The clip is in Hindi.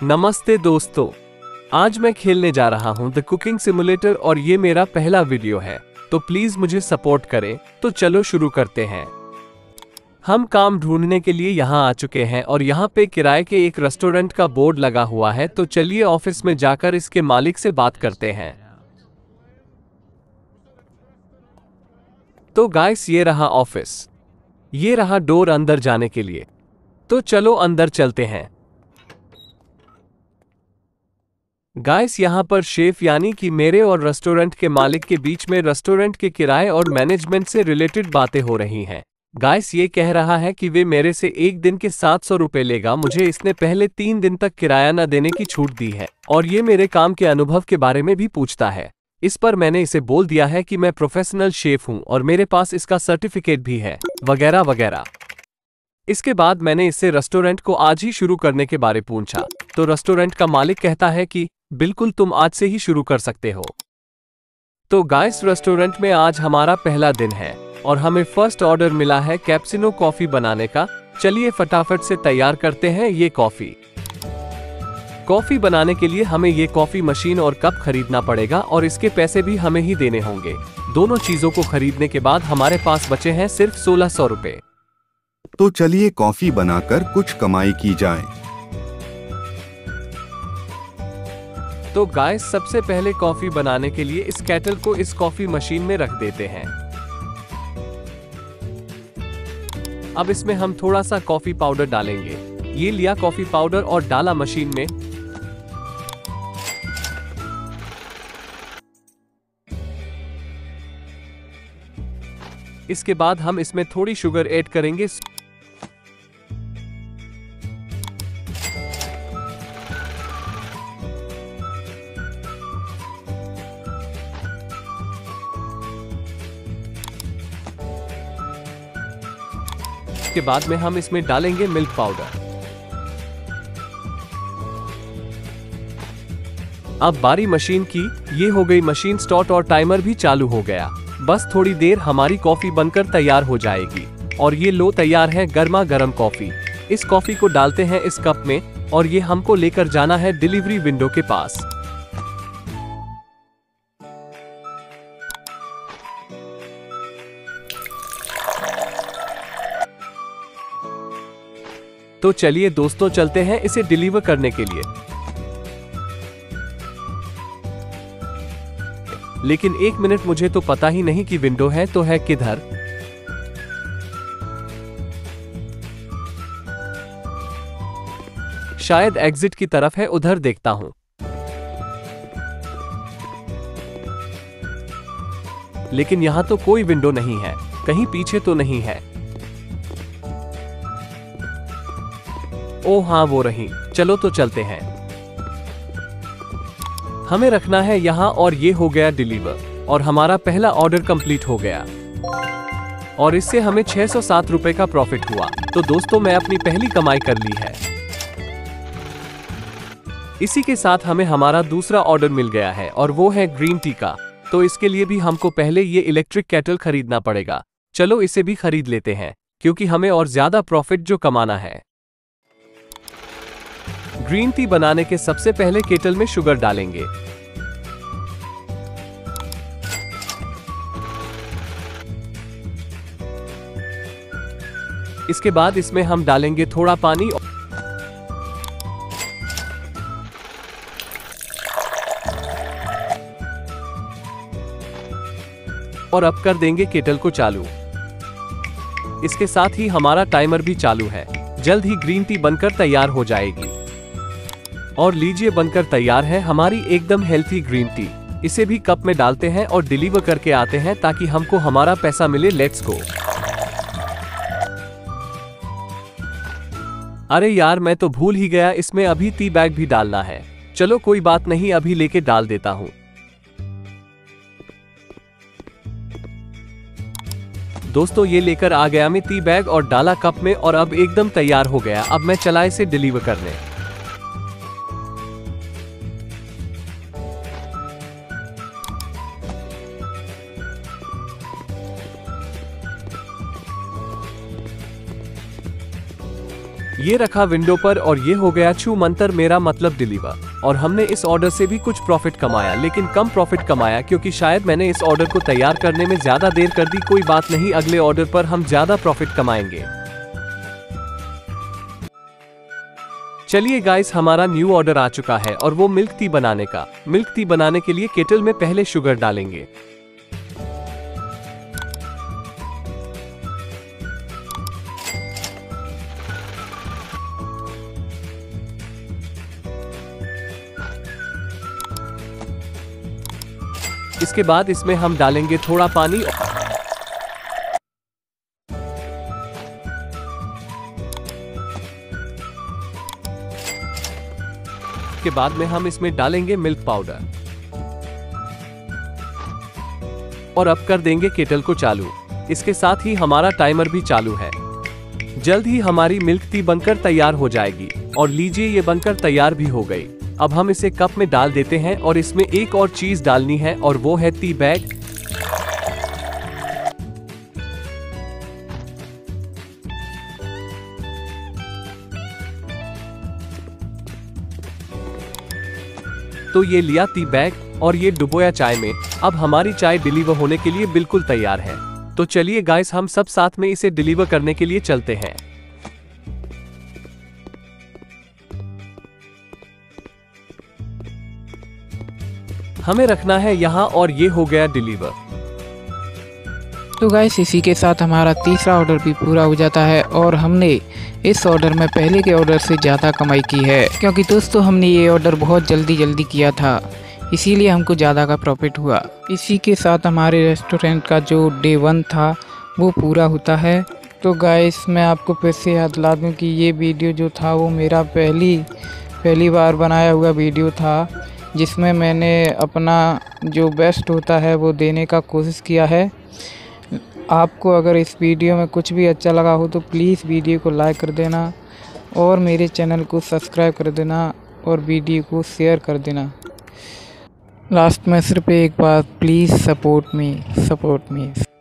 नमस्ते दोस्तों, आज मैं खेलने जा रहा हूं द कुकिंग सिमुलेटर और ये मेरा पहला वीडियो है, तो प्लीज मुझे सपोर्ट करें। तो चलो शुरू करते हैं। हम काम ढूंढने के लिए यहाँ आ चुके हैं और यहाँ पे किराए के एक रेस्टोरेंट का बोर्ड लगा हुआ है, तो चलिए ऑफिस में जाकर इसके मालिक से बात करते हैं। तो गाइस, ये रहा ऑफिस, ये रहा डोर अंदर जाने के लिए। तो चलो अंदर चलते हैं। गाइस, यहाँ पर शेफ यानी कि मेरे और रेस्टोरेंट के मालिक के बीच में रेस्टोरेंट के किराए और मैनेजमेंट से रिलेटेड बातें हो रही हैं। गाइस, ये कह रहा है कि वे मेरे से एक दिन के 700 रुपए लेगा। मुझे इसने पहले 3 दिन तक किराया न देने की छूट दी है और ये मेरे काम के अनुभव के बारे में भी पूछता है। इस पर मैंने इसे बोल दिया है कि मैं प्रोफेशनल शेफ हूं और मेरे पास इसका सर्टिफिकेट भी है, वगैरह वगैरह। इसके बाद मैंने इससे रेस्टोरेंट को आज ही शुरू करने के बारे पूछा, तो रेस्टोरेंट का मालिक कहता है कि बिल्कुल, तुम आज से ही शुरू कर सकते हो। तो गाइस, रेस्टोरेंट में आज हमारा पहला दिन है और हमें फर्स्ट ऑर्डर मिला है कैप्चिनो कॉफी बनाने का। चलिए फटाफट से तैयार करते हैं ये कॉफी। कॉफी बनाने के लिए हमें ये कॉफी मशीन और कप खरीदना पड़ेगा और इसके पैसे भी हमें ही देने होंगे। दोनों चीजों को खरीदने के बाद हमारे पास बचे हैं सिर्फ 1600 रुपए। तो चलिए कॉफी बनाकर कुछ कमाई की जाए। तो गाइस, सबसे पहले कॉफी बनाने के लिए इस केटल को इस कॉफी मशीन में रख देते हैं। अब इसमें हम थोड़ा सा कॉफी पाउडर डालेंगे। ये लिया कॉफी पाउडर और डाला मशीन में। इसके बाद हम इसमें थोड़ी शुगर ऐड करेंगे। के बाद में हम इसमें डालेंगे मिल्क पाउडर। अब बारी मशीन की। ये हो गई मशीन स्टार्ट और टाइमर भी चालू हो गया। बस थोड़ी देर हमारी कॉफी बनकर तैयार हो जाएगी। और ये लो तैयार है गर्मा गर्म कॉफी। इस कॉफी को डालते हैं इस कप में और ये हमको लेकर जाना है डिलीवरी विंडो के पास। तो चलिए दोस्तों, चलते हैं इसे डिलीवर करने के लिए। लेकिन एक मिनट, मुझे तो पता ही नहीं कि विंडो है तो है किधर। शायद एग्जिट की तरफ है, उधर देखता हूं। लेकिन यहां तो कोई विंडो नहीं है, कहीं पीछे तो नहीं है। ओह हाँ, वो रही। चलो तो चलते हैं। हमें रखना है यहाँ और ये हो गया डिलीवर और हमारा पहला ऑर्डर कंप्लीट हो गया और इससे हमें 607 रुपए का प्रॉफिट हुआ। तो दोस्तों, मैं अपनी पहली कमाई कर ली है। इसी के साथ हमें हमारा दूसरा ऑर्डर मिल गया है और वो है ग्रीन टी का। तो इसके लिए भी हमको पहले ये इलेक्ट्रिक केटल खरीदना पड़ेगा। चलो इसे भी खरीद लेते हैं क्योंकि हमें और ज्यादा प्रॉफिट जो कमाना है। ग्रीन टी बनाने के सबसे पहले केटल में शुगर डालेंगे। इसके बाद इसमें हम डालेंगे थोड़ा पानी और अब कर देंगे केटल को चालू। इसके साथ ही हमारा टाइमर भी चालू है। जल्द ही ग्रीन टी बनकर तैयार हो जाएगी। और लीजिए, बनकर तैयार है हमारी एकदम हेल्थी ग्रीन टी। इसे भी कप में डालते हैं और डिलीवर करके आते हैं ताकि हमको हमारा पैसा मिले। Let's go. अरे यार, मैं तो भूल ही गया, इसमें अभी टी बैग भी डालना है। चलो कोई बात नहीं, अभी लेके डाल देता हूं। दोस्तों, ये लेकर आ गया मैं टी बैग और डाला कप में और अब एकदम तैयार हो गया। अब मैं चला इसे डिलीवर करने। ये रखा विंडो पर और ये हो गया छू मंतर, मेरा मतलब डिलीवर। और हमने इस ऑर्डर से भी कुछ प्रॉफिट कमाया, लेकिन कम प्रॉफिट कमाया क्योंकि शायद मैंने इस ऑर्डर को तैयार करने में ज्यादा देर कर दी। कोई बात नहीं, अगले ऑर्डर पर हम ज्यादा प्रॉफिट कमाएंगे। चलिए गाइस, हमारा न्यू ऑर्डर आ चुका है और वो मिल्क टी बनाने का। मिल्क टी बनाने के लिए केटल में पहले शुगर डालेंगे। इसके बाद इसमें हम डालेंगे थोड़ा पानी के बाद में हम इसमें डालेंगे मिल्क पाउडर और अब कर देंगे केटल को चालू। इसके साथ ही हमारा टाइमर भी चालू है। जल्द ही हमारी मिल्क टी बनकर तैयार हो जाएगी। और लीजिए, ये बनकर तैयार भी हो गई। अब हम इसे कप में डाल देते हैं और इसमें एक और चीज डालनी है और वो है टी बैग। तो ये लिया टी बैग और ये डुबोया चाय में। अब हमारी चाय डिलीवर होने के लिए बिल्कुल तैयार है। तो चलिए गाइस, हम सब साथ में इसे डिलीवर करने के लिए चलते हैं। हमें रखना है यहाँ और ये हो गया डिलीवर। तो गाइस, इसी के साथ हमारा तीसरा ऑर्डर भी पूरा हो जाता है और हमने इस ऑर्डर में पहले के ऑर्डर से ज़्यादा कमाई की है, क्योंकि दोस्तों हमने ये ऑर्डर बहुत जल्दी किया था, इसीलिए हमको ज़्यादा का प्रॉफिट हुआ। इसी के साथ हमारे रेस्टोरेंट का जो डे 1 था वो पूरा होता है। तो गाइस, मैं आपको फिर से याद दिला दूँ कि ये वीडियो जो था वो मेरा पहली बार बनाया हुआ वीडियो था, जिसमें मैंने अपना जो बेस्ट होता है वो देने का कोशिश किया है। आपको अगर इस वीडियो में कुछ भी अच्छा लगा हो तो प्लीज़ वीडियो को लाइक कर देना और मेरे चैनल को सब्सक्राइब कर देना और वीडियो को शेयर कर देना। लास्ट में सिर्फ एक बात, प्लीज़ सपोर्ट मी।